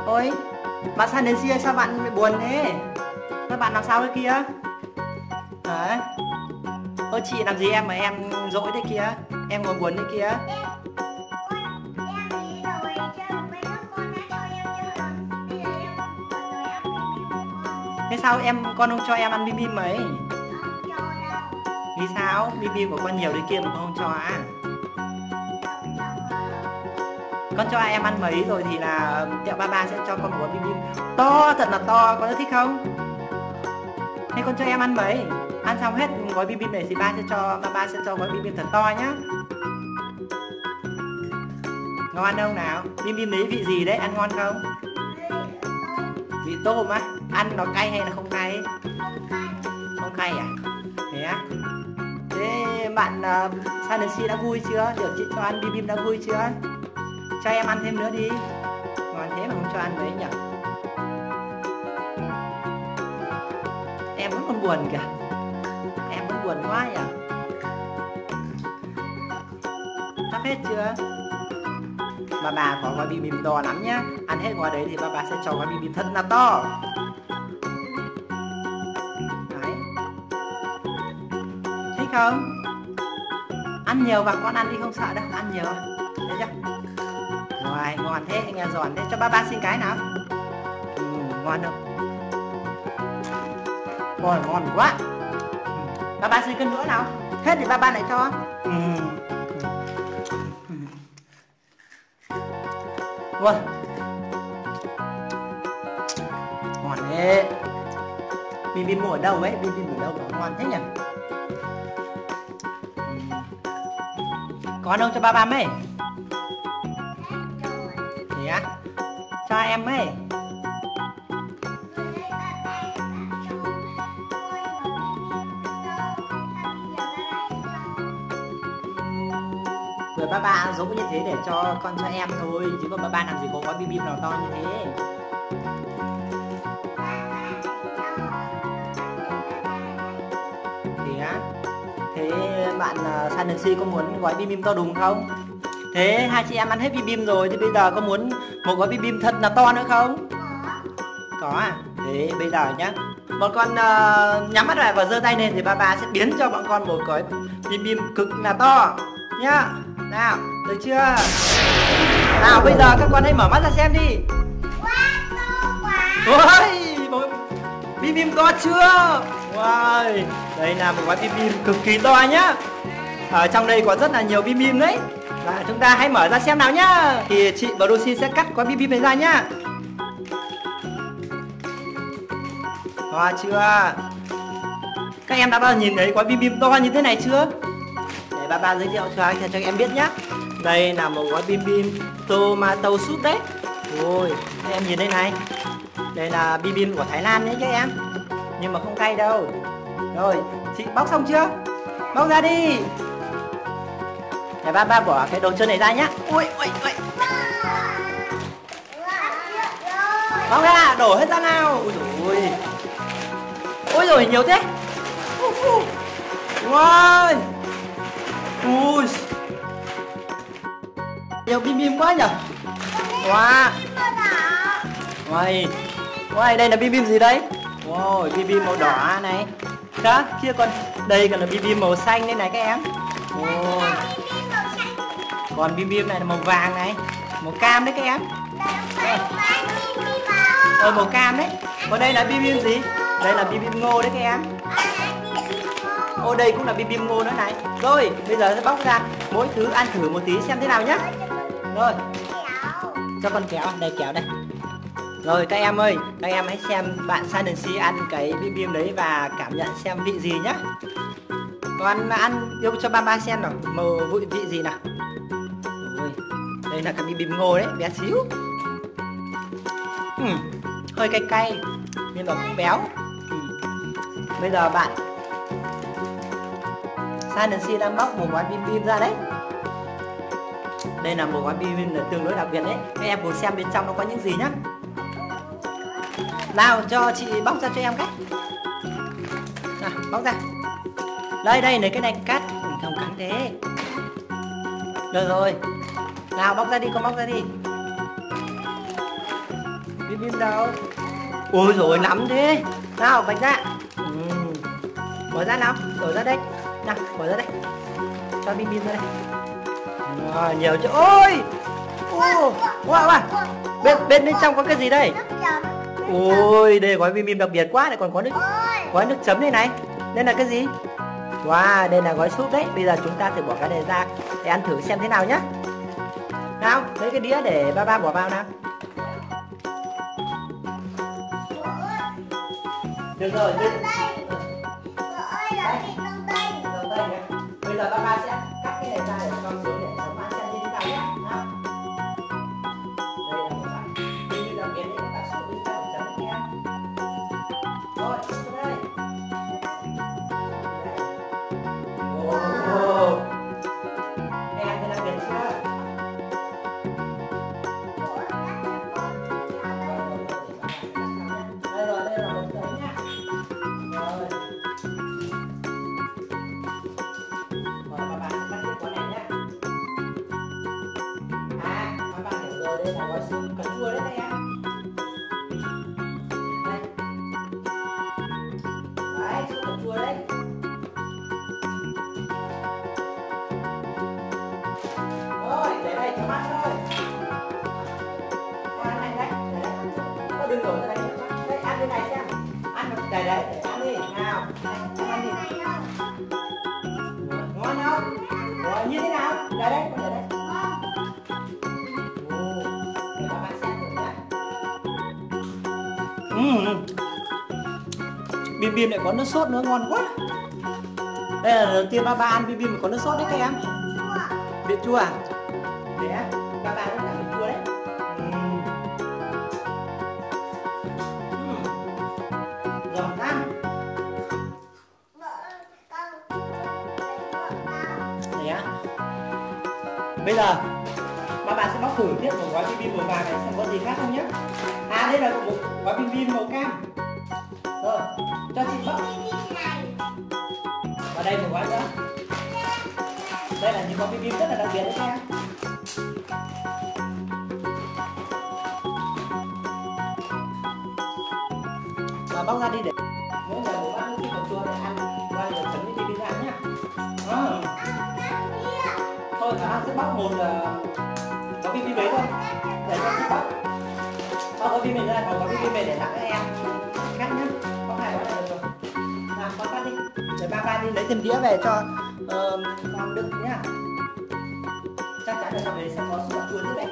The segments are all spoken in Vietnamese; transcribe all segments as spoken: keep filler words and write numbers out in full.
Ôi, bạn sang đến kia sao bạn bị buồn thế? Các bạn làm sao thế kia? Hả? Ôi chị làm gì em mà em dỗi thế kia? Em ngồi buồn thế kia? Thế sao em con không cho em ăn bim bim mấy? Vì sao? Bim bim của con nhiều thế kia mà con không cho à? Con cho em ăn mấy rồi thì là tẹo ba ba sẽ cho con một gói bim bim to, thật là to, con có thích không? Thế con cho em ăn mấy? Ăn xong hết gói bim bim này thì ba sẽ cho ba ba sẽ cho gói bim bim thật to nhá. Ngon không nào? Bim bim đấy vị gì đấy? Ăn ngon không? Vị tôm á? Ăn nó cay hay là không cay? Không cay à? Thế á? Thế bạn uh, Sanensi đã vui chưa? Được chị cho ăn bim bim đã vui chưa? Cho em ăn thêm nữa đi. Ngon thế mà không cho ăn đấy nhỉ? Em vẫn còn buồn kìa. Em vẫn buồn quá nhỉ? Sắp hết chưa? Bà bà có gói bim bim to lắm nhá. Ăn hết gói đấy thì bà bà sẽ cho gói bim bim thật là to. Đấy. Thích không? Ăn nhiều và con ăn đi không sợ đâu. Ăn nhiều. Thấy chưa? Rồi, ngon thế, nghe giòn thế. Cho ba ba xin cái nào. Ừ, ngon không? Rồi, ngon quá. Ba ba xin cân nữa nào. Hết thì ba ba lại cho. Ừ. Rồi. Ngon thế. Bim bim mua ở đâu ấy? Bim bim ở đâu mà ngon thế nhỉ? Có đâu cho ba ba mấy? Thế á? Cho em ấy. Rồi ba ba giống như thế để cho con cho em thôi, chứ còn ba ba làm gì có gói bim bim nào to như thế. Thế á? Thế bạn uh, Sanensi có muốn gói bim bim to đùng không? Thế hai chị em ăn hết bim bim rồi thì bây giờ có muốn một gói bim bim thật là to nữa không? Có à? Thế bây giờ nhá, bọn con uh, nhắm mắt lại và giơ tay lên thì ba ba sẽ biến cho bọn con một gói bim bim cực là to nhá. Nào, được chưa? Nào bây giờ các con hãy mở mắt ra xem đi. Ôi, bim bim to chưa? Wow, đây là một gói bim bim cực kỳ to nhá. Ở trong đây có rất là nhiều bim bim đấy. Và chúng ta hãy mở ra xem nào nhá. Thì chị và Lucy sẽ cắt gói bim bim này ra nhá. To chưa? Các em đã bao giờ nhìn thấy gói bim bim to như thế này chưa? Để ba ba giới thiệu cho, cho các em biết nhá. Đây là một gói bim bim tomato soup đấy. Ôi, các em nhìn đây này. Đây là bim bim của Thái Lan đấy các em. Nhưng mà không cay đâu. Rồi, chị bóc xong chưa? Bóc ra đi. Để ba ba bỏ cái đồ chơi này ra nhá. Ui, ui, ui. Bóc ra, đổ hết ra nào. Ui dồi ôi. Ôi rồi nhiều thế. Wow. Ui. Nhiều bim bim quá nhỉ. Wow. Wow. Wow, đây là bim bim gì đấy? Wow, bim bim màu đỏ này. Đó, kia còn đây còn là bim bim màu xanh đây này các em. Wow. Còn bim bim này là màu vàng này, màu cam đấy các em. Ờ, màu cam đấy. Còn đây là bim bim gì? Đây là bim bim ngô đấy các em. Ô, đây cũng là bim bim ngô nữa này. Rồi, bây giờ sẽ bóc ra mỗi thứ ăn thử một tí xem thế nào nhá. Rồi, cho con kéo, đây kéo đây. Rồi các em ơi, các em hãy xem bạn Sanensi ăn cái bim bim đấy và cảm nhận xem vị gì nhá. Còn ăn yêu cho ba ba xem nào, màu vị vị gì nào. Ôi, đây là cái bim bim ngô đấy, bé xíu. uhm, Hơi cay cay nhưng mà cũng béo. uhm. Bây giờ bạn Sanensi đang bóc một gói bim bim ra đấy. Đây là một gói bim bim là tương đối đặc biệt đấy. Các em cùng xem bên trong nó có những gì nhá. Nào, cho chị bóc ra cho em cái. Nào, bóc ra. Đây, đây, lấy cái này cắt. Không cắn thế. Được rồi. Nào, bóc ra đi, con bóc ra đi. Bim bim đâu? Ôi rồi lắm thế. Nào bánh ra. Ừ. Bỏ ra nào, đổ ra đây. Nào, bỏ ra đây. Cho bim bim ra đây. Wow, nhiều chứ. Ôi. Wow, wow, wow. Bên bên bên trong có cái gì đây? Ôi, đây gói bim bim đặc biệt quá, lại còn có nước gói nước chấm đây này. Đây là cái gì? Wow, đây là gói súp đấy. Bây giờ chúng ta thử bỏ cái này ra để ăn thử xem thế nào nhé. Nào, lấy cái đĩa để ba ba bỏ vào nào. Được rồi, được. Bây giờ ba ba sẽ cắt cái này ra để con xuống để chấm ăn xem như thế nào nhé. Nào. Đây là một bạn. Như là biến để các súp đi ra để chấm anh em. Rồi, xuống đây. Ồ. Em thấy là biến chưa? Đây rồi, đây là một giấy nhá. Rồi. Rồi các bạn bắt tiếp con này nhé. À, các bạn hiểu rồi, đây là gói súp cà chua đấy các em. Đây. Đấy, súp cà chua đấy. Rồi, để đây cho mắt thôi. Con ăn này đấy, để đấy. Có đừng đổ ra đây. Đây, ăn cái này xem. Ăn để đấy, để ăn đi. Nào, ăn đi. Ngon không? Rồi, như thế nào? Để đây, con để đây. Ồ, để các bạn xem thử nhé. Ừm. Bim bim lại có nước sốt nữa, ngon quá. Đây là lần đầu tiên ba ba ăn bim bim mà có nước sốt đấy các em. Vị chua à? Để á, ba ba cũng làm vị chua đấy. Ừm. Ừm. Giòn tan. Đấy á. Bây giờ ba ba sẽ bóc thử tiếp một gói bim bim màu vàng này xem có gì khác không nhé. À, đây là một gói bim bim màu cam. Rồi, cho chị bóc. Và đây một gói nữa. Đây là những gói bim bim rất là đặc biệt đấy các em. Và bóc ra đi để mỗi người một bát nước súp cà chua để ăn qua rồi chấm với bim bim ăn nhá. À. Thôi khả năng sẽ bóc một uh, gói bim bim đấy thôi để cho chị bóc. Bóc gói bim bim ra, còn gói bim bim này để tặng các em khác nhá. Bóc hai gói này được rồi. Làm bóc ra đi. Để ba ba đi lấy thêm đĩa về cho uh, con đựng nhá. Chắc chắn là về sẽ có súp cà chua nữa đấy.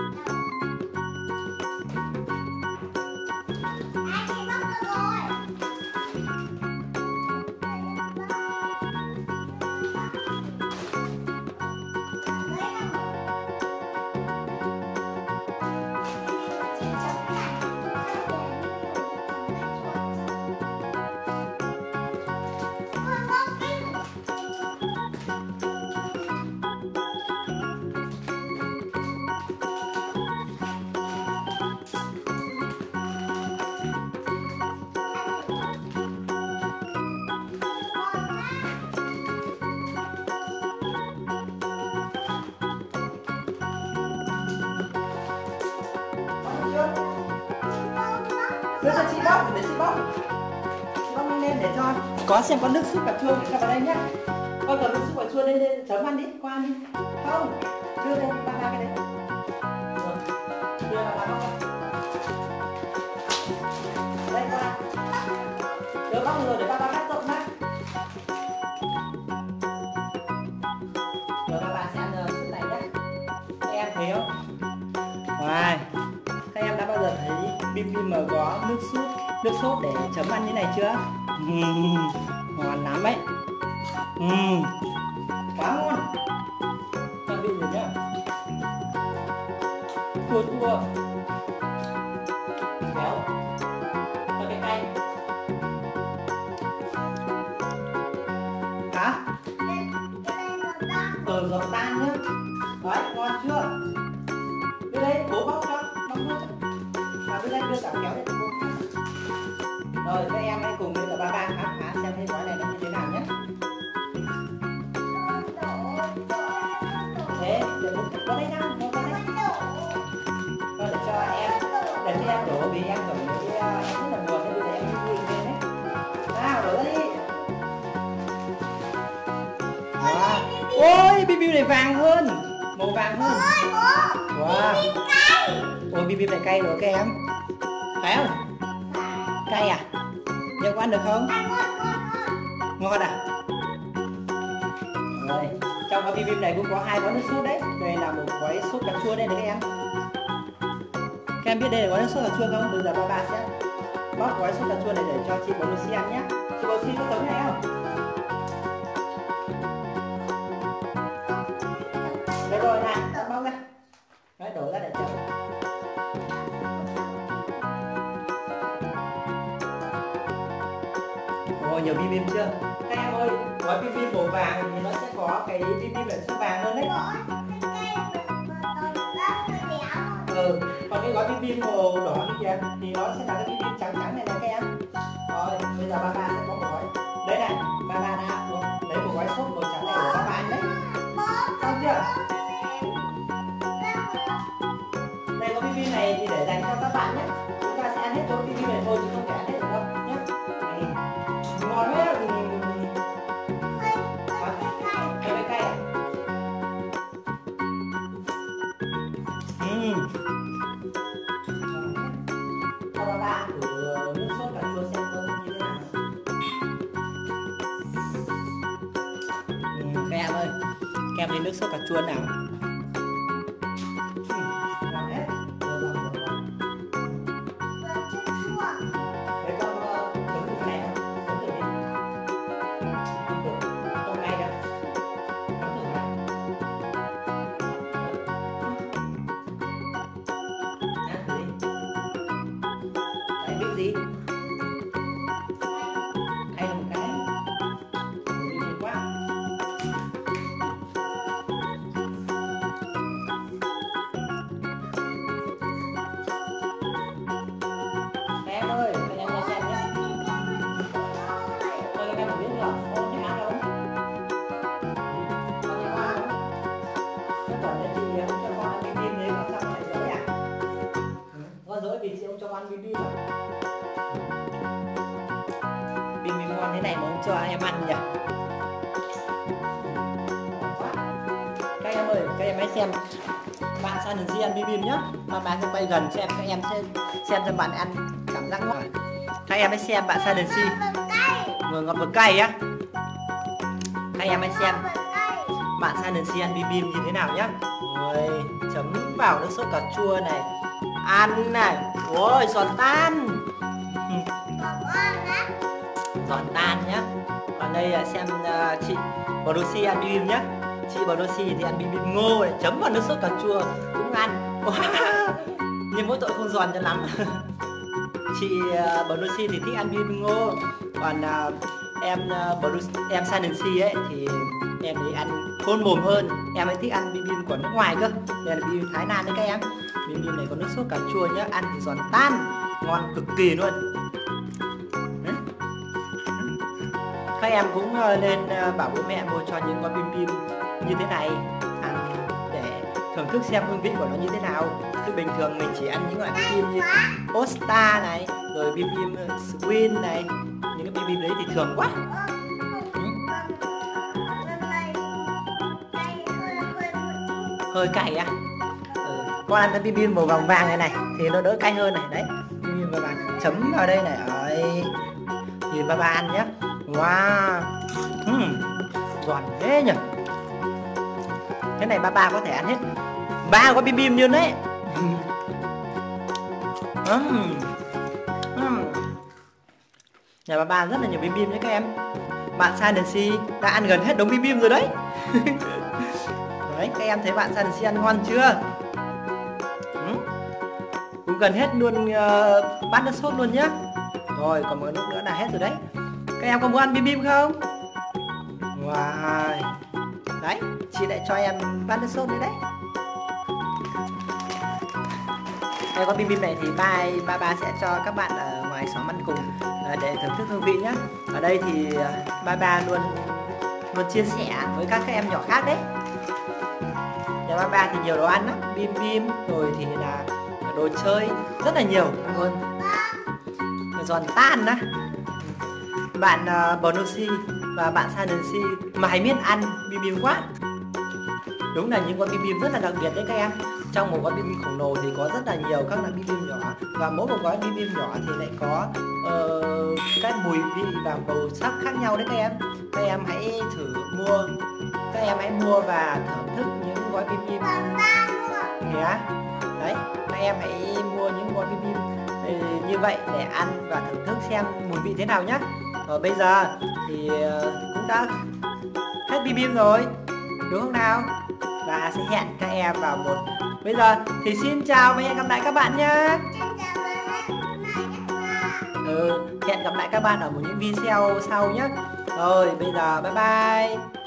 Đưa cho chị bóc, để chị bóc. Chị bóc lên để cho có xem có nước súp cà chua thì cho vào đây nhé. Con cần nước súp cà chua đây, đây chấm ăn đi, qua ăn đi. Không, đưa đây ba ba cái đấy. Rồi, đưa vào ba bóc. Đây qua. Đưa bóc rồi để ba ba cắt rộng nhá. Rồi ba ba sẽ ăn súp này nhé. Các em thấy không? Ngoài. Các em đã bao giờ thấy bim bim mà có nước súp, nước sốt để chấm ăn như này chưa? Uhm, ngon lắm ấy. Uhm, quá ngon. Cho vị rồi nhá. Chua chua, béo, cho cái cay. Hả? Ờ, giòn tan nhá. Đấy, ngon chưa? Đưa đây, bố bóc cho, bóc nước cho. À, đưa đây, đưa cả kéo đây. Rồi, các em hãy cùng với cả ba ba khám phá xem cái gói này nó như thế nào nhé. Thế, để một vào đây nào, một vào đây. Rồi, để cho em, để cho em đổ ôi bim bim này vàng hơn, màu vàng hơn. Wow. Ôi bim bim này cay rồi các em, phải không? Cay à? Nhưng có ăn được không? Ngon à? Rồi, trong cái bim bim này cũng có hai gói nước sốt đấy. Đây là một gói sốt cà chua đây này các em. Các em biết đây là gói nước sốt cà chua không? Bây giờ ba ba sẽ bóc gói sốt cà chua này để cho chị Bồ Lucy ăn nhé. Chị Bồ Lucy có giống này không? Đây rồi này, bóc ra. Đấy, đổ ra để chấm. Ồ, nhiều bim bim chưa? Các em ơi, gói bim bim màu vàng thì nó sẽ có cái bim bim ở số vàng hơn đấy. Ừ, còn cái gói bim bim màu đỏ như kìa thì nó sẽ là cái bim bim trắng trắng này này các em. Rồi, bây giờ ba ba sẽ có một gói. Đấy này, ba ba đã lấy một gói sốt màu trắng này để ba ba ăn đấy. Xong chưa? Đây có bim bim này thì để dành cho các bạn nhé. Chúng ta sẽ ăn hết cho bim bim này thôi chứ không thể ăn hết được đâu nhé. Ngon đấy. Hay với cay à? Ừm. Cho ba ba thử nước sốt cà chua xem có như thế nào. Ừm, các em ơi, các em lấy nước sốt cà chua nào. Gì? Hay là một cái bim bim quá. Em ơi, các em nghe xem nhé. Cho các em một biết là ôm cái ăn không? Con nghe qua không? Thế còn nếu chị không cho con ăn bim bim đấy con sao lại dối à? Con dối vì chị không cho con ăn bim bim à? Bim bim ngon thế này mà không cho em ăn nhỉ? Các em ơi, các em hãy xem bạn Sandy ăn bim bim nhá. Mà bạn sẽ quay gần xem các em sẽ xem cho bạn ăn cảm giác ngon. Các em hãy xem bạn Sandy vừa ngọt vừa cay á. Các em hãy xem bạn Sandy ăn bim bim như thế nào nhá. Rồi, chấm vào nước sốt cà chua này, ăn này, ôi giòn tan. Giòn tan nhá. Còn đây là xem uh, chị Bồ Lucy ăn bim bim nhá. Chị Bồ Lucy thì ăn bim bim ngô này, chấm vào nước sốt cà chua cũng ăn. Wow. Nhưng mỗi tội không giòn cho lắm. Chị uh, Bồ Lucy thì thích ăn bim bim ngô. Còn uh, em uh, Bồ Lucy, em Sandy ấy thì em ấy ăn khôn mồm hơn. Em ấy thích ăn bim bim của nước ngoài cơ. Đây là bim bim Thái Lan đấy các em. Bim bim này có nước sốt cà chua nhá, ăn thì giòn tan, ngon cực kỳ luôn. Các em cũng nên bảo bố mẹ mua cho những con bim bim như thế này ăn để thưởng thức xem hương vị của nó như thế nào. Chứ bình thường mình chỉ ăn những loại bim bim như Osta này, rồi bim bim Swin này, những cái bim bim đấy thì thường quá. Hơi cay á. Ừ. Con ăn cái bim bim màu vàng vàng này này thì nó đỡ cay hơn này đấy. Bim bim màu vàng chấm vào đây này, ơi nhìn ba ba ăn nhé. Wow, uhm, giòn thế nhỉ. Cái này ba ba có thể ăn hết ba có bim bim như đấy. uhm. Uhm. Nhà ba ba rất là nhiều bim bim đấy các em. Bạn Sandy đã ăn gần hết đống bim bim rồi đấy. Đấy, các em thấy bạn Sandy ăn ngon chưa? uhm. Cũng gần hết luôn uh, bát nước sốt luôn nhá. Rồi còn một lúc nữa là hết rồi đấy. Các em có muốn ăn bim bim không? Wow. Đấy, chị lại cho em bát nước sốt đấy đấy. Đây con bim bim này thì ba ba ba sẽ cho các bạn ở ngoài xóm ăn cùng để thưởng thức hương vị nhé. Ở đây thì ba ba luôn luôn chia sẻ với các các em nhỏ khác đấy. Nhà ba ba thì nhiều đồ ăn lắm, bim bim rồi thì là đồ chơi rất là nhiều luôn. Giòn tan đó. Bạn uh, Bồ Lucy và bạn Sandy mà hay biết ăn bim bim quá. Đúng là những con bim bim rất là đặc biệt đấy các em. Trong một con bim bim khổng lồ thì có rất là nhiều các loại bim bim nhỏ, và mỗi một gói bim bim nhỏ thì lại có uh, cái mùi vị và màu sắc khác nhau đấy các em. Các em hãy thử mua, các em hãy mua và thưởng thức những gói bim bim nhé. Đấy, các em hãy mua những gói bim bim như vậy để ăn và thưởng thức xem mùi vị thế nào nhé. Ở bây giờ thì cũng đã hết bim bim rồi, đúng không nào? Và sẽ hẹn các em vào một, bây giờ thì xin chào và hẹn gặp lại các bạn nhé. Ừ, hẹn gặp lại các bạn ở một những video sau nhé. Rồi bây giờ bye bye.